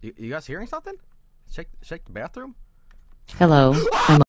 You guys hearing something? Check the bathroom. Hello, I'm